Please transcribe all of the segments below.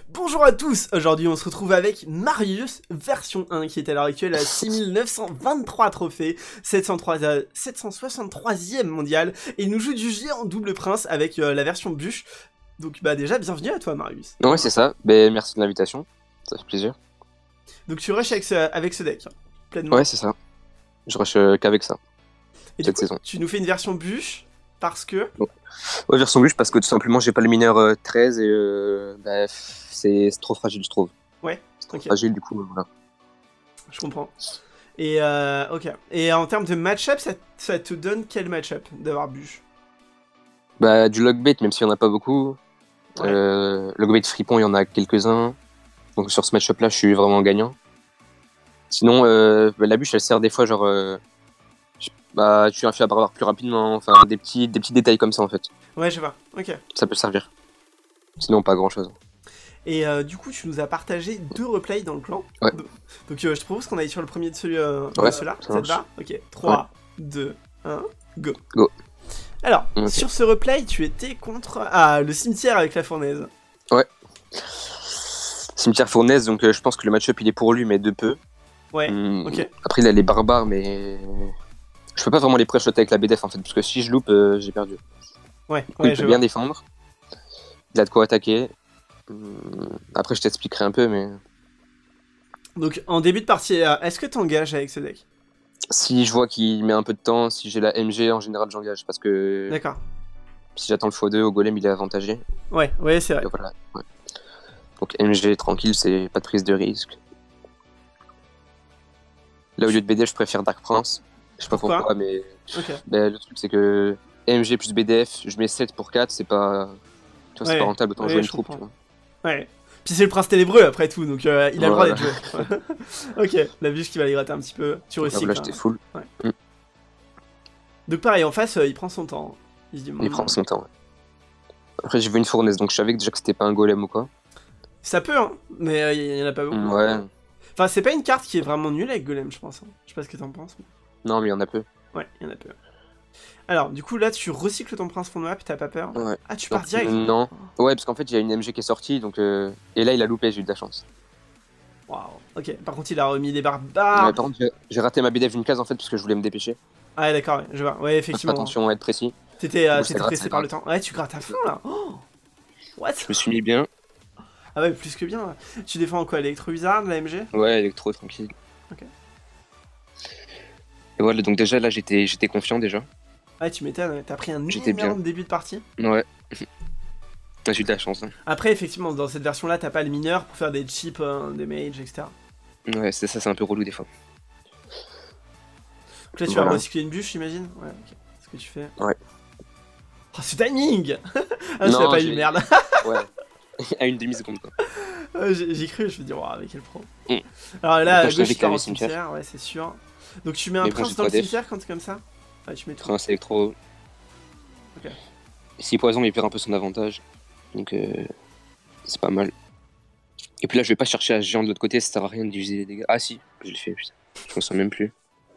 Bonjour à tous, aujourd'hui on se retrouve avec Marius version 1 qui est à l'heure actuelle à 6923 trophées, 763e mondial, et il nous joue du géant double prince avec la version bûche. Donc bah déjà bienvenue à toi Marius. Ouais c'est ça, merci de l'invitation, ça fait plaisir. Donc tu rushes avec ce deck, pleinement. Ouais c'est ça, je rush qu'avec ça, et cette du coup, saison. Tu nous fais une version bûche parce que... Ouais version bûche parce que tout simplement j'ai pas le mineur 13 et c'est trop fragile je trouve. Ouais, c'est trop fragile du coup voilà. Je comprends. Et ok. Et en termes de match-up, ça te donne quel match-up d'avoir bûche? Bah du logbait même s'il y en a pas beaucoup. Ouais. Logbait fripon il y en a quelques-uns. Donc sur ce match-up là je suis vraiment gagnant. Sinon la bûche elle sert des fois genre tu fais un barbare plus rapidement, enfin des petits détails comme ça en fait. Ouais je vois, ok. Ça peut servir. Sinon pas grand chose. Et du coup, tu nous as partagé 2 replays dans le clan. Ouais. Donc je te propose qu'on aille sur le premier de ceux-là. Ça te va? Ok, 3, 2, 1, go. Go. Alors, Okay. sur ce replay, tu étais contre le cimetière avec la fournaise. Ouais. Cimetière fournaise, donc je pense que le match-up il est pour lui, mais de peu. Ouais, ok. Après, il a les barbares, mais je peux pas vraiment les pré-shot avec la BDF en fait, parce que si je loupe, j'ai perdu. Ouais, coup, il peut bien défendre. Il a de quoi attaquer. Après, je t'expliquerai un peu, mais. Donc, en début de partie, est-ce que t'engages avec ce deck? Si je vois qu'il met un peu de temps, si j'ai la MG, en général, j'engage, parce que. D'accord. Si j'attends le x2, au golem, il est avantagé. Ouais, c'est vrai. Et voilà. Ouais. Donc MG tranquille, c'est pas de prise de risque. Là, au lieu de BDF, je préfère Dark Prince. Je sais pas pourquoi, mais. Okay. Le truc, c'est que MG plus BDF, je mets 7 pour 4, c'est pas. Tu vois, c'est pas rentable, autant jouer une troupe. Tu vois. Ouais. Puis c'est le prince ténébreux après tout, donc il a le droit d'être joué. Ok, la bûche qui va les gratter un petit peu. Tu recycles. Là, j'étais full. Ouais. Donc pareil, en face, il prend son temps. Il prend son temps, ouais. Après, j'ai vu une fournaise, donc je savais déjà que c'était pas un golem ou quoi. Ça peut, hein, mais il y en a pas beaucoup. Ouais. Enfin, c'est pas une carte qui est vraiment nulle avec golem, je pense. Hein. Je sais pas ce que t'en penses. Mais... Non, mais il y en a peu. Ouais, il y en a peu. Alors, du coup, là, tu recycles ton prince fond et t'as pas peur? Ouais. Ah, tu pars direct? Non. Ouais, parce qu'en fait, il y a une MG qui est sortie, donc. Et là, il a loupé, j'ai eu de la chance. Waouh. Ok, par contre, il a remis des barbares. Ouais, par contre, j'ai raté ma BDF d'une case en fait, parce que je voulais me dépêcher. Ah, ouais, d'accord, je vois. Ouais, effectivement. Attention à être précis. T'étais pressé par le temps. Ouais, tu grattes à fond là. Oh. What? Je me suis mis bien. Ah ouais, plus que bien. Là. Tu défends en quoi? Électro-Wizard, la MG? Ouais, électro, tranquille. Ok. Et voilà, donc déjà là, j'étais confiant déjà. Ouais, tu m'étonnes, t'as pris un énorme début de partie. Ouais. J'ai eu de la chance. Hein. Après, effectivement, dans cette version-là, t'as pas le mineur pour faire des chips, des mages, etc. Ouais, c'est ça, c'est un peu relou des fois. Donc là, tu vas recycler une bûche, j'imagine? Ouais, ok. Ce que tu fais. Ouais. Oh, ce timing! Ah, tu l'as pas eu, merde. Ouais. À une demi-seconde, quoi. J'ai cru, je me dis, waouh, avec quel pro. Alors là, à gauche, tu pars en cimetière, ouais, c'est sûr. Donc tu mets un prince dans le cimetière quand c'est comme ça? Ouais, tu mets tout. Prince électro. Ok. Si poison, il perd un peu son avantage. Donc, c'est pas mal. Et puis là, je vais pas chercher à géant de l'autre côté, ça sert à rien d'utiliser les dégâts. Ah si, je l'ai fait, putain. Je m'en sens même plus.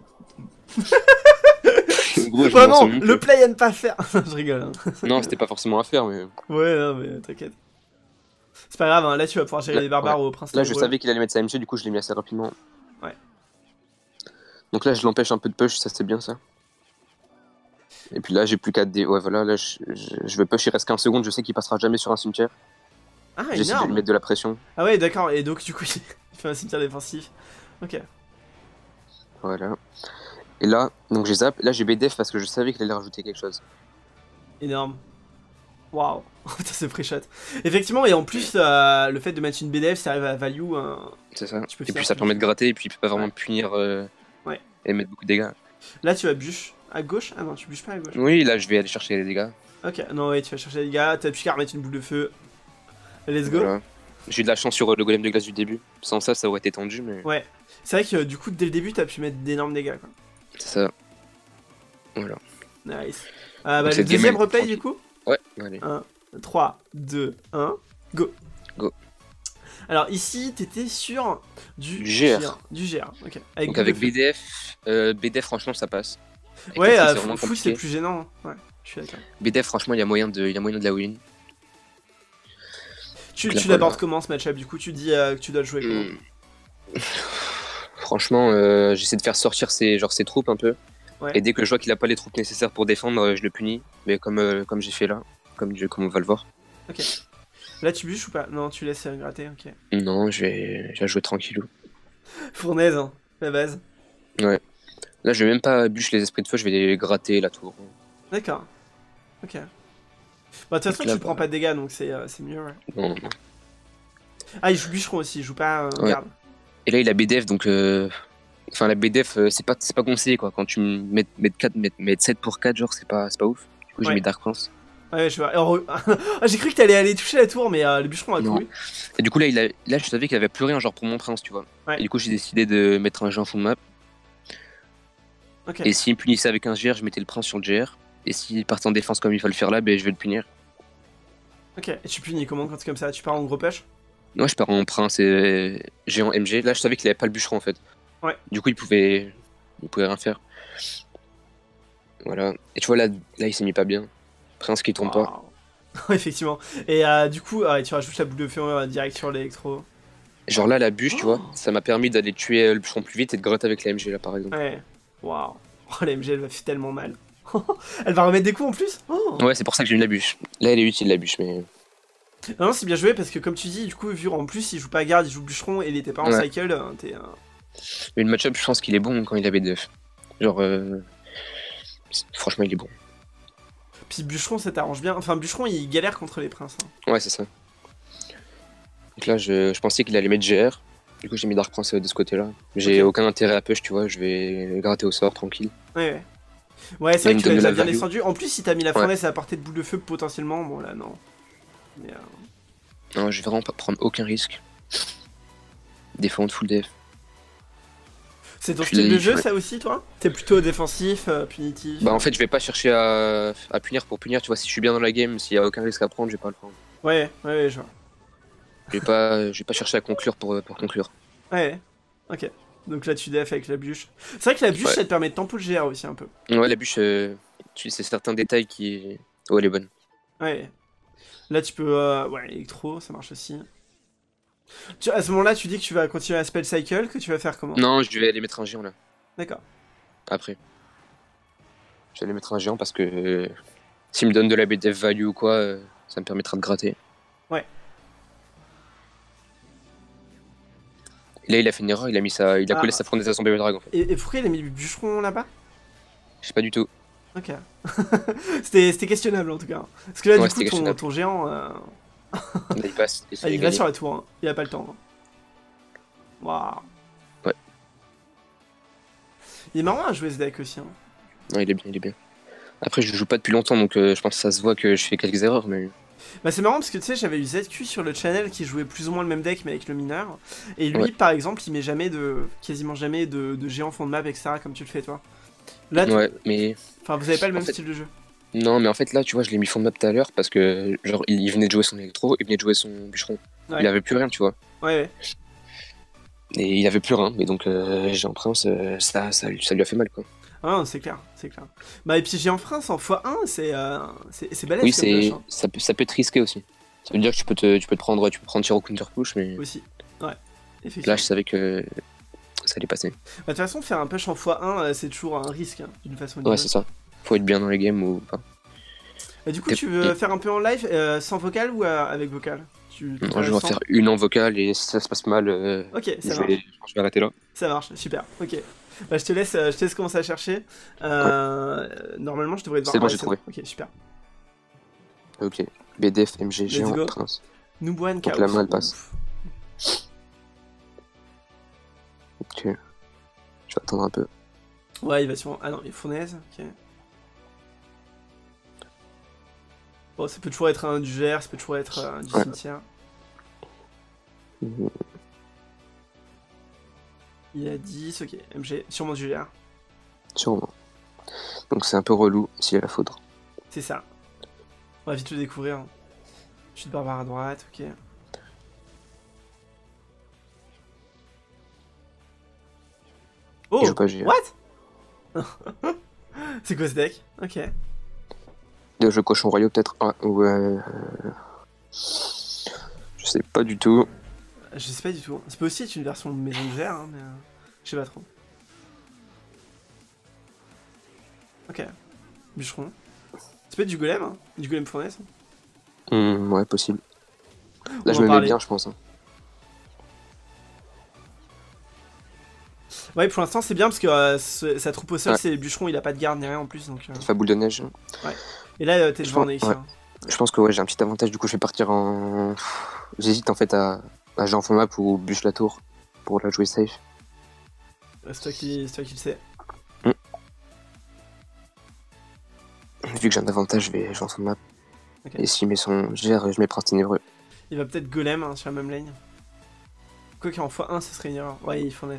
Gros, vraiment, le play à ne pas faire. Je rigole. Hein. Non, c'était pas forcément à faire, mais. Ouais, non, mais t'inquiète. C'est pas grave, hein. Là tu vas pouvoir gérer les barbares au prince. Là, je savais qu'il allait mettre sa MG, du coup, je l'ai mis assez rapidement. Ouais. Donc là, je l'empêche un peu de push, ça c'était bien ça. Et puis là, j'ai plus qu'à dé. Ouais, voilà, là, je veux push, il reste 15 secondes, je sais qu'il passera jamais sur un cimetière. Ah, j'essaie de lui mettre de la pression. Ah, ouais, d'accord, et donc, du coup, il fait un cimetière défensif. Ok. Voilà. Et là, donc j'ai zap. Là, j'ai BDF parce que je savais qu'il allait rajouter quelque chose. Énorme. Waouh. Putain, c'est pré-shot. Effectivement, et en plus, le fait de mettre une BDF, ça arrive à value. C'est ça. Et puis ça permet de gratter, et puis il peut pas vraiment punir et mettre beaucoup de dégâts. Là, tu vas bûche à gauche. Ah non, tu bûches pas à gauche. Oui, là, je vais aller chercher les dégâts. Ok, non, ouais, tu vas chercher les dégâts. T'as plus qu'à remettre une boule de feu. Let's go. Voilà. J'ai eu de la chance sur le golem de glace du début. Sans ça, ça aurait été tendu, mais. Ouais. C'est vrai que du coup, dès le début, t'as pu mettre d'énormes dégâts, quoi. C'est ça. Voilà. Nice. Bah, le deuxième replay, du coup? Ouais, allez. 1, 3, 2, 1, go. Go. Alors ici, t'étais sur du GR. Du GR, ok. Donc avec BDF, BDF franchement ça passe. Ouais, fou c'est plus gênant. Ouais, je suis d'accord. BDF franchement il y a moyen de la win. Tu l'abordes comment ce match-up? Du coup, tu dis que tu dois le jouer comment? Franchement, j'essaie de faire sortir ses troupes un peu. Ouais. Et dès que je vois qu'il a pas les troupes nécessaires pour défendre, je le punis. Mais comme j'ai fait là, comme on va le voir. Ok. Là, tu bûches ou pas? Non, tu laisses gratter, ok. Non, je vais jouer tranquillou. Fournaise, hein, la base. Ouais. Là, je vais même pas bûcher les esprits de feu, je vais les gratter la tour. D'accord. Ok. Bah, de toute façon, tu prends pas de dégâts, donc c'est mieux, ouais. Non. Ah, il joue bûcheron aussi, il joue pas garde. Et là, il a BDF, donc... Enfin, la BDF, c'est pas conseillé, quoi. Quand tu mets 7 pour 4, genre, c'est pas ouf. Du coup, j'ai mis Dark Prince. Ouais, je vois. J'ai cru que t'allais aller toucher la tour, mais le bûcheron a couru. Et du coup, là, je savais qu'il avait plus rien, genre, pour mon prince, tu vois. Ouais. Et du coup, j'ai décidé de mettre un jeu en fond de map. Okay. Et s'il me punissait avec un GR, je mettais le prince sur le GR. Et s'il partait en défense comme il faut le faire là, ben, je vais le punir. Ok, et tu punis comment quand c'est comme ça? Tu pars en gros push? Ouais, je pars en prince et géant MG. Là, je savais qu'il avait pas le bûcheron en fait. Ouais. Du coup, il pouvait rien faire. Voilà. Et tu vois, là il s'est mis pas bien. Prince qui tombe pas. Effectivement. Et du coup, tu rajoutes la boule de feu direct sur l'électro. Genre là, la bûche, tu vois, ça m'a permis d'aller tuer le bûcheron plus vite et de gratter avec la MG là, par exemple. Ouais. Waouh. Oh, la MG, elle va faire tellement mal. Elle va remettre des coups en plus. Ouais, c'est pour ça que j'ai mis la bûche. Là, elle est utile, la bûche, mais... Non, c'est bien joué parce que, comme tu dis, du coup, vu en plus, il joue pas garde, il joue bûcheron et il était pas en cycle, t'es... Mais le match-up, je pense qu'il est bon quand il avait BDF. Genre, franchement, il est bon. Puis bûcheron, ça t'arrange bien. Enfin, bûcheron, il galère contre les princes. Hein. Ouais, c'est ça. Donc là, je pensais qu'il allait mettre GR. Du coup, j'ai mis Dark Prince de ce côté-là. J'ai aucun intérêt à push, tu vois. Je vais gratter au sort, tranquille. Ouais. Ouais, c'est vrai que tu l'as bien descendu. En plus, si t'as mis la fournaise à portée de boule de feu, potentiellement, bon là, non. Mais, non, je vais vraiment pas prendre aucun risque. Défendre full def. C'est ton style de jeu, ça aussi, toi? T'es plutôt défensif, punitif? Bah, en fait, je vais pas chercher à punir pour punir. Tu vois, si je suis bien dans la game, s'il y a aucun risque à prendre, je vais pas le prendre. Ouais, je vois. Je vais pas chercher à conclure pour conclure. Ouais, ok. Donc là, tu def avec la bûche. C'est vrai que la bûche, ça te permet de tempo le GR aussi un peu. Ouais, la bûche, c'est certains détails qui... Oh, elle est bonne. Ouais. Là, tu peux... ouais, électro, ça marche aussi. À ce moment-là, tu dis que tu vas continuer à spell cycle, que tu vas faire comment? Non, je vais aller mettre un géant là. D'accord. Après. Je vais aller mettre un géant parce que s'il me donne de la BDF value ou quoi, ça me permettra de gratter. Ouais. Et là, il a fait une erreur, il a collé sa fournaise à son bébé dragon en fait. Et pourquoi il a mis le bûcheron là-bas? Je sais pas du tout. Ok. C'était questionnable en tout cas. Parce que là, du coup, ton géant. Là, il passe. Il va sur la tour, hein. Il a pas le temps. Hein. Waouh. Ouais. Il est marrant à jouer ce deck aussi. Hein. Non, il est bien. Après, je joue pas depuis longtemps, donc je pense que ça se voit que je fais quelques erreurs, mais... Bah c'est marrant parce que tu sais, j'avais eu ZQ sur le channel qui jouait plus ou moins le même deck mais avec le mineur. Et lui, par exemple, il met quasiment jamais de géant fond de map, etc. comme tu le fais toi. Là, ouais, mais... Enfin, vous avez pas le même style de jeu. Non, mais en fait, là, tu vois, je l'ai mis fond de map tout à l'heure parce que, genre, il venait de jouer son électro, il venait de jouer son bûcheron. Ouais. Il avait plus rien, tu vois. Ouais. Et il avait plus rien, mais donc, Géant Prince, ça lui a fait mal, quoi. Ah, c'est clair. Bah, et puis Géant Prince en x1, c'est balèze. Oui, ça peut être risqué aussi. Ça veut dire que tu peux prendre tir au counter push, mais... Aussi, ouais. Là, je savais que ça allait passer. Bah, de toute façon, faire un push en x1, c'est toujours un risque, hein, d'une façon ou d'une autre. Ouais, c'est ça. Faut être bien dans les games ou pas. Et du coup, tu veux faire un peu en live, sans vocal ou avec vocal? Non, je vais en faire une en vocal et si ça se passe mal, ok, ça marche. Je vais arrêter là. Ça marche, super, ok. Bah, je te laisse commencer à chercher. Normalement, je devrais devoir... C'est bon, j'ai trouvé. Ok, super. Ok, BDF, MG, Géant, Prince. Nubuan, Chaos. Donc la main, elle passe. Ok. Je vais attendre un peu. Ouais, il va sûrement... Ah non, il est fournaise, ok. Bon, ça peut toujours être un du GR, ça peut toujours être du cimetière. Il y a 10, ok. MG, sûrement du GR. Sûrement. Donc c'est un peu relou s'il y a la foudre. C'est ça. On va vite le découvrir. Chute barbare à droite, ok. Oh, il joue pas GR. What? C'est quoi ce deck? Ok. De jeu cochon royaux peut-être. Ouais. Je Je sais pas du tout. Je sais pas du tout. Ça peut aussi être une version de maison de verre, hein, mais je sais pas trop. Ok. Bûcheron. Ça peut être du golem, hein. Du golem fournaise. Ouais, possible. Là, On je va me mets parler. bien, je pense. Hein. Ouais, pour l'instant c'est bien parce que sa troupe au sol, Ouais. c'est les bûcherons, il a pas de garde ni rien en plus. Donc, Il fait boule de neige. ouais. Et là, t'es Je devant en pense, élixir. ouais. Je pense que ouais, j'ai un petit avantage. Du coup, je vais partir en. J'hésite en fait à jouer en fond map ou bûche la tour pour la jouer safe. C'est toi qui le sais. Vu que j'ai un avantage, je vais jouer en fond map. Ok. Et s'il met son gère, je mets Prince Ténébreux. Il va peut-être golem hein, sur la même lane. Quoi qu'en x1, ce serait une erreur. Ouais, il fournaise,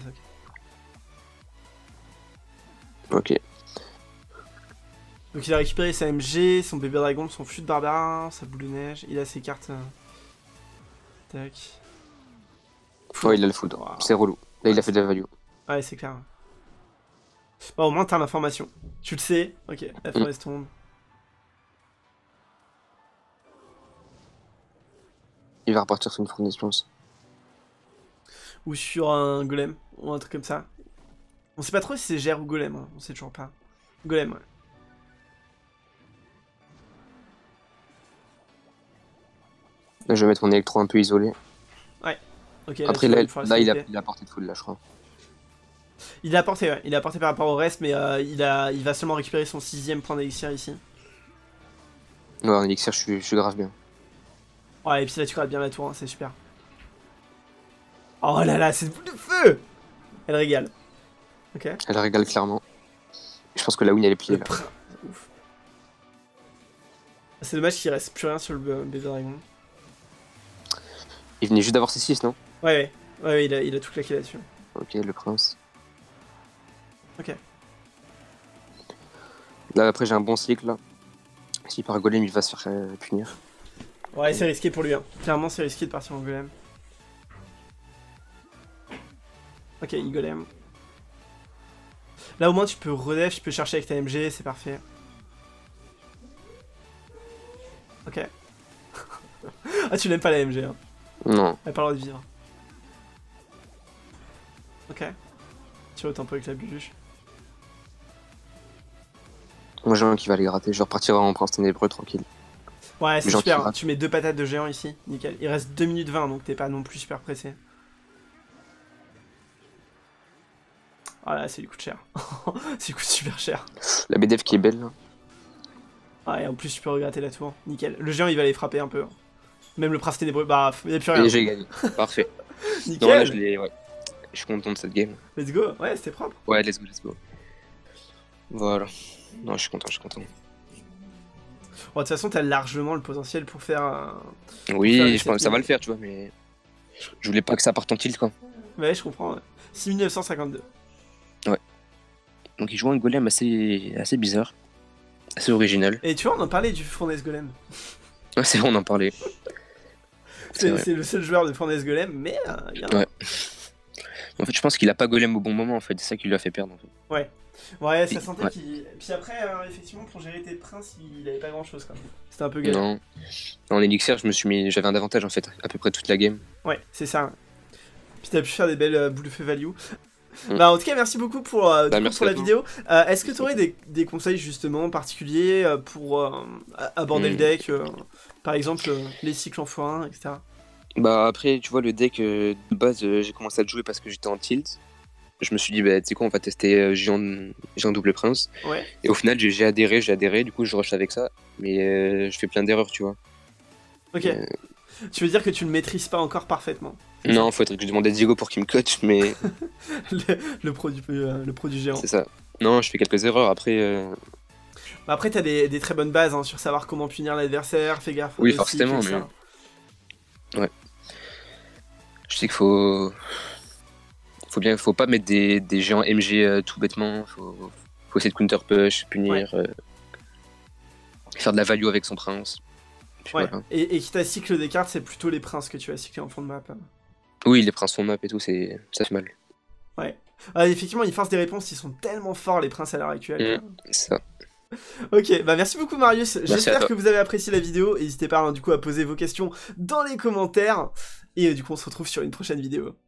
ok. Ok. Donc il a récupéré sa MG, son bébé dragon, son flûte barbare, sa boule de neige. Il a ses cartes. Tac. Ouais, il a le foudre. Wow. C'est relou. Là, il a fait de la value. Ouais, c'est clair. Bon, au moins t'as l'information. Tu le sais. Ok, la fournaise tombe. Il va repartir sur une fournaise, je pense. Ou sur un golem, ou un truc comme ça. On sait pas trop si c'est gère ou golem, hein. On sait toujours pas. Golem, ouais. Là, je vais mettre mon électro un peu isolé. Ok, Après, tu vois, là, il faut là il, rester. a porté de foule, là, je crois. Il a apporté, ouais. Il a apporté par rapport au reste, mais il va seulement récupérer son 6ème point d'élixir ici. Ouais, en élixir, je suis grave bien. Ouais, et puis là, tu grattes bien la tour, hein, c'est super. Oh là là, c'est boule de feu. Elle régale. Ok. Elle régale clairement. Je pense que la win, elle est pliée, Le là. prince. Ouf. C'est dommage qu'il reste plus rien sur le bébé dragon. Il venait juste d'avoir ses 6, non? Ouais, il a tout claqué là-dessus. Ok, le prince. Ok. Là, après, j'ai un bon cycle, là. S'il part golem, il va se faire punir. Ouais, c'est risqué pour lui. Hein. Clairement, c'est risqué de partir en golem. Ok, il golem. Là, au moins, tu peux redef, tu peux chercher avec ta MG, c'est parfait. Ok. Ah, tu n'aimes pas la MG, hein. Non. Elle a pas le droit de vivre. Ok. Tu vas au tempo avec la bûche. Moi, j'ai un qui va aller gratter. Je vais repartir en prince ténébreux, tranquille. Ouais, c'est Gentil, super. Hein. va. Tu mets 2 patates de géant ici. Nickel. Il reste 2 minutes 20, donc t'es pas non plus super pressé. Ah là, c'est du coup de cher. C'est du coup super cher. La BDF qui est belle, là. Ah, et en plus, tu peux regretter la tour. Nickel. Le géant, il va aller frapper un peu. Hein. Même le prince ténébreux, bah, il a plus rien. Et j'ai gagné. Parfait. Nickel. Non, là, ouais. Je suis content de cette game. Let's go. Ouais, c'était propre. Ouais, let's go, let's go. Voilà. Non, je suis content, je suis content. Bon, de toute façon, t'as largement le potentiel pour faire un... Oui, je pense que ça va le faire, tu vois, mais je voulais pas que ça parte en tilt, quoi. Ouais, je comprends. Ouais. 6952. Ouais. Donc il joue un golem assez bizarre, assez original. Et tu vois, on en parlait du Fournaise Golem. Ouais, c'est vrai, on en parlait. C'est le seul joueur de Fournaise Golem, mais il y en a. Ouais. En fait, je pense qu'il a pas golem au bon moment, en fait. C'est ça qui lui a fait perdre, en fait. Ouais. Ouais, ça sentait Ouais. qu'il... Puis après, effectivement, pour gérer tes princes, il avait pas grand-chose, quoi. C'était un peu galère. Non. En élixir, j'avais un avantage, en fait, à peu près toute la game. Ouais, c'est ça. Puis t'as pu faire des belles boules de feu value. Bah, en tout cas, merci beaucoup pour, Merci pour à la toi. vidéo. Est-ce que tu aurais des conseils justement particuliers pour aborder le deck par exemple, les cycles en x1, etc. Bah après, tu vois, le deck, de base, j'ai commencé à le jouer parce que j'étais en tilt. Je me suis dit, bah tu sais quoi, on va tester géant double prince. Ouais. Et au final, j'ai adhéré, du coup je rush avec ça. Mais je fais plein d'erreurs, tu vois. Ok. Tu veux dire que tu le maîtrises pas encore parfaitement? Non, faudrait que je demande à Diego pour qu'il me coach, mais le pro du géant. c'est ça. Non, je fais quelques erreurs, après... Bah après, t'as des très bonnes bases hein, sur savoir comment punir l'adversaire, fais gaffe. Oui, aux forcément, cycles, mais... Ouais. Je sais qu'il faut pas mettre des géants MG tout bêtement, faut essayer de counter push, punir, faire de la value avec son prince. Puis Ouais. voilà. Et quitte à cycle des cartes, c'est plutôt les princes que tu vas cycler en fond de map. Oui, les princes font map et tout, ça fait mal. Ouais. Ah, effectivement, ils forcent des réponses, ils sont tellement forts les princes à l'heure actuelle. C'est ça. Ok, bah merci beaucoup Marius, Merci à j'espère toi. que vous avez apprécié la vidéo, n'hésitez pas hein, du coup à poser vos questions dans les commentaires, et du coup on se retrouve sur une prochaine vidéo.